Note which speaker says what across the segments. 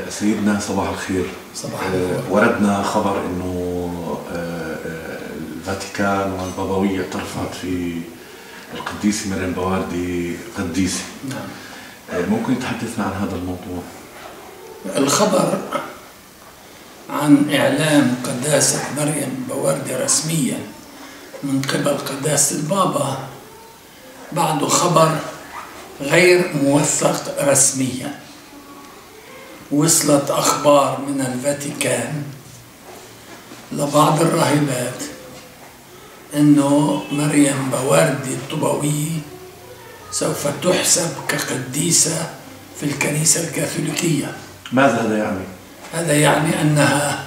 Speaker 1: سيدنا صباح الخير.
Speaker 2: صباح الخير.
Speaker 1: وردنا خبر انه الفاتيكان والبابوية اعترفت في القديسة مريم بواردي قديسة.
Speaker 2: نعم.
Speaker 1: ممكن تحدثنا عن هذا الموضوع؟
Speaker 2: الخبر عن إعلام قداسة مريم بواردي رسميا من قبل قداسة البابا بعده خبر غير موثق رسميا. وصلت أخبار من الفاتيكان لبعض الراهبات إنه مريم بواردي الطوباوي سوف تحسب كقديسة في الكنيسة الكاثوليكية.
Speaker 1: ماذا هذا يعني؟
Speaker 2: هذا يعني أنها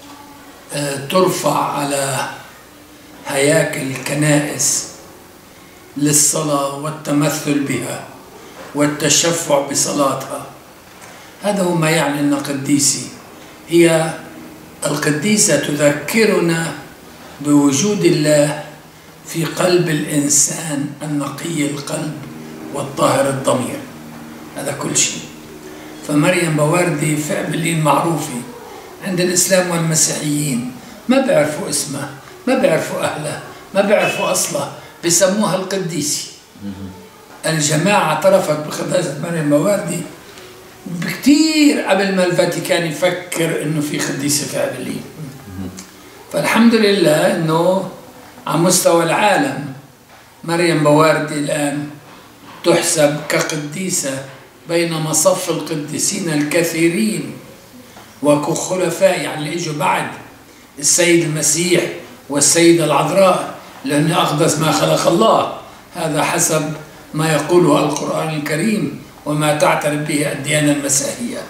Speaker 2: ترفع على هياكل الكنائس للصلاة والتمثل بها والتشفع بصلاتها. هذا هو ما يعني أنها قديسة. هي القديسة تذكرنا بوجود الله في قلب الإنسان النقي القلب والطاهر الضمير. هذا كل شيء. فمريم بواردي في أبلين معروفة عند الإسلام والمسيحيين، ما بيعرفوا اسمها، ما بيعرفوا أهلها، ما بيعرفوا أصلها، بيسموها القديسة. الجماعة اعترفت بقداسة مريم بواردي بكتير قبل ما الفاتيكان يفكر إنه في قديسة في أبلين. فالحمد لله إنه على مستوى العالم مريم بواردي الآن تحسب كقديسة بين مصف القديسين الكثيرين وكخلفاء، يعني اللي اجوا بعد السيد المسيح والسيدة العذراء، لأن أقدس ما خلق الله. هذا حسب ما يقوله القرآن الكريم وما تعترف به الديانة المسيحية.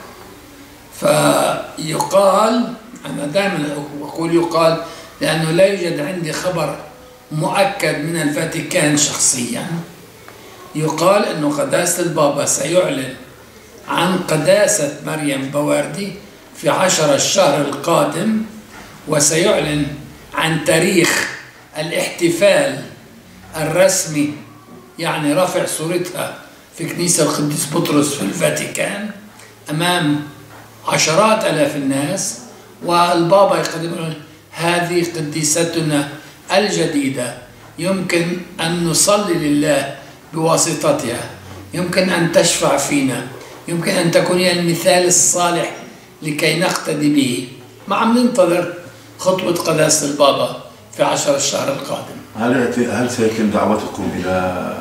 Speaker 2: فيقال، أنا دائما أقول يقال لأنه لا يوجد عندي خبر مؤكد من الفاتيكان شخصيا، يقال أنه قداسة البابا سيعلن عن قداسة مريم بواردي في 10 الشهر القادم، وسيعلن عن تاريخ الاحتفال الرسمي، يعني رفع صورتها في كنيسة القديس بطرس في الفاتيكان أمام عشرات آلاف الناس، والبابا يقدم هذه قديستنا الجديدة، يمكن أن نصلي لله بواسطتها، يمكن أن تشفع فينا، يمكن أن تكون هي المثال الصالح لكي نقتدي به. ما عم ننتظر خطوة قداسة البابا في 10 الشهر القادم.
Speaker 1: هل سيتم دعوتكم إلى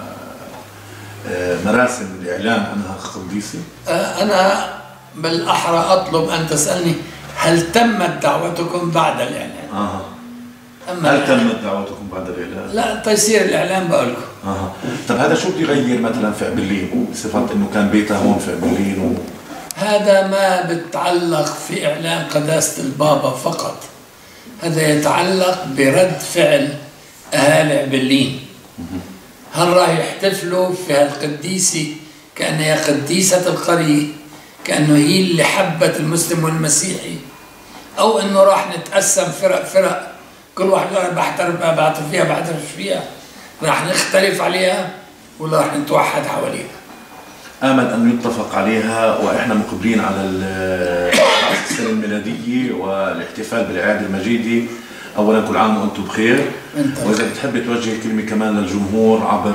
Speaker 1: مراسم الإعلان عنها قديسة؟
Speaker 2: أنا بالأحرى أطلب أن تسألني هل تمت دعوتكم بعد الإعلان؟
Speaker 1: هل تمت دعوتكم بعد الإعلان؟
Speaker 2: لا، تيسير الإعلان بقولكم.
Speaker 1: طب هذا شو بده يغير مثلا في أبلين بصفة إنه كان بيتها هون في أبلين
Speaker 2: هذا ما بتعلق في إعلان قداسة البابا فقط، هذا يتعلق برد فعل أهالي أبلين. هل راح يحتفلوا في هالقديسة كأنها قديسة القرية، كأنه هي اللي حبت المسلم والمسيحي، أو إنه راح نتقسم فرق كل واحد بعترف فيها بعترف فيها، راح نختلف عليها ولا راح نتوحد حواليها؟
Speaker 1: آمل أن يتفق عليها، وإحنا مقبلين على السنة الميلادية والاحتفال بالعيد المجيدي. أولا كل عام وأنتم بخير، وإذا بتحب توجه كلمة كمان للجمهور عبر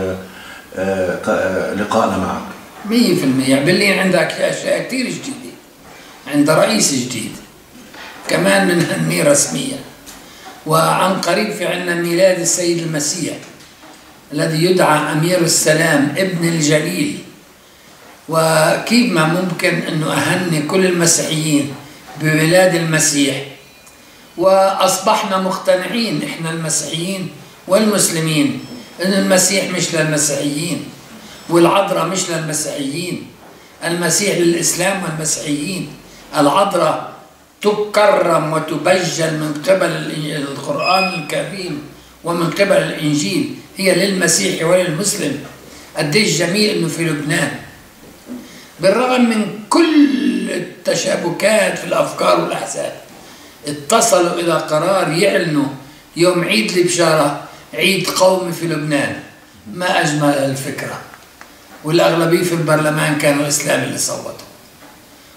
Speaker 1: لقائنا معك.
Speaker 2: 100% أبلين عندك أشياء كثير جديدة، عند رئيس جديد كمان منهني رسميا، وعن قريب في عندنا ميلاد السيد المسيح الذي يدعى أمير السلام ابن الجليل. وكيف ما ممكن أنه أهني كل المسيحيين بميلاد المسيح، وأصبحنا مقتنعين إحنا المسيحيين والمسلمين أن المسيح مش للمسيحيين والعذراء مش للمسيحيين، المسيح للإسلام والمسيحيين. العذراء تكرم وتبجل من قبل القرآن الكريم ومن قبل الإنجيل، هي للمسيح وللمسلم. قديش جميل إنه في لبنان بالرغم من كل التشابكات في الأفكار والأحزاب اتصلوا إلى قرار يعلنوا يوم عيد البشارة عيد قومي في لبنان. ما أجمل الفكرة، والأغلبية في البرلمان كانوا إسلام اللي صوتوا،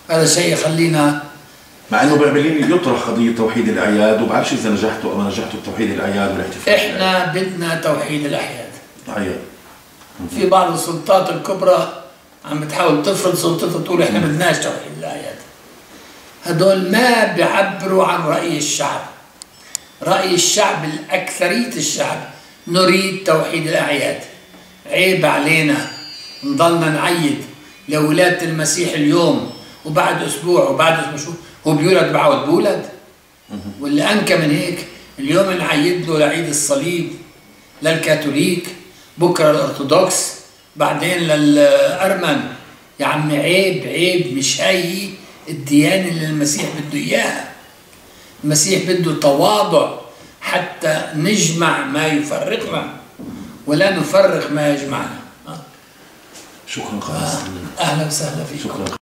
Speaker 2: هذا شيء يخلينا،
Speaker 1: مع انه بقبليني يطرح قضيه توحيد الاعياد، وبعرفش اذا نجحتوا او ما نجحتوا بتوحيد الاعياد والاحتفال.
Speaker 2: احنا بدنا توحيد الاعياد.
Speaker 1: اعياد.
Speaker 2: في بعض السلطات الكبرى عم بتحاول تفرض سلطتها، تقول احنا بدناش توحيد الاعياد. هدول ما بيعبروا عن راي الشعب. راي الشعب، الاكثريه الشعب نريد توحيد الاعياد. عيب علينا نضلنا نعيد لولادة المسيح اليوم وبعد اسبوع وبعد اسبوع، شو هو بيولد بعود بولد؟ واللي انكى من هيك اليوم نعيد له لعيد الصليب للكاثوليك، بكره الارثوذكس، بعدين للارمن. يا عمي عيب عيب، مش هي الديانه اللي المسيح بده اياها. المسيح بده تواضع حتى نجمع ما يفرقنا ولا نفرق ما يجمعنا.
Speaker 1: شكرا خالص.
Speaker 2: اهلا وسهلا فيكم.
Speaker 1: شكرا.